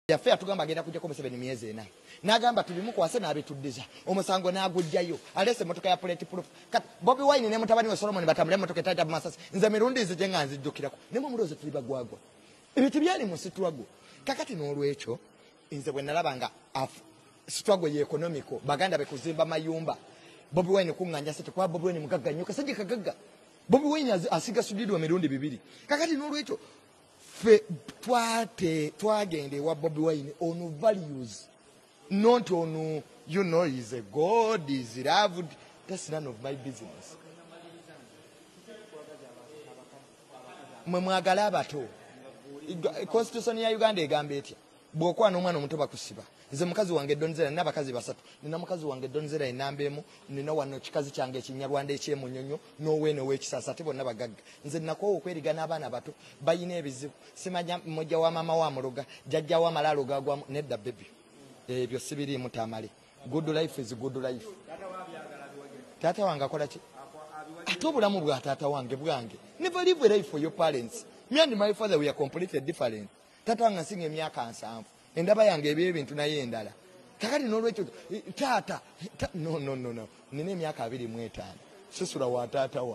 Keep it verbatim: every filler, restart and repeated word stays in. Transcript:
yaffe atugamba agenda kujja ko Museveni myezi ena n'agamba tubimukwase n'abituddiza omusango n'agujjayo alese emotoka ya plate proof Bobi Wine ne mutabani we Solomon batambule emotoka etaita Masasi nze mirundi nzije nga nzijjukirako ne mu mulozo tuli bagwagwa ebintu byali mu struggle kakati n'olwekyo nze bwe nalabanga struggle ye economical baganda be kuzimba mayumba Bobi Wine kunganya sete kwa Bobi Wine mugagganyo kasajje kagagga Bobi Wine asiga sudido mirundi bibiri kakati n'olwekyo fe twate twagende wa Bobi Wine on values not on you know he's a god, is loved. That's none of my business. Mwagala abato constitution ya Uganda egambe etya bw'okwa n'omwana omuto bakusiba nze mukazi wange Donzera n'abakazi basatu nina mukazi wange Donzera enambemu nina wano kikazi kyange ekinyarwanda ekyemunyonyo n'oweene w'ekisasa ate bonna bagagga nze nako okweriga n'abaana bato bayina ebizibu simanya mmoja wa mama wa muloga jjajja wa malalo gagwa nedda baby ebyo sibiriimu Tamale. Good life is good life. Tata wange akola ki ate obulamu bwa tata wange bwange never live a life for your parents. Me and my father we are completely different. Tata wange asinga emyaka nsanvu endaba yange ebyo ebintu naye endala kakati n'olwekyo tata no no no no nina emyaka abiri mu etaano sisula wa tata wa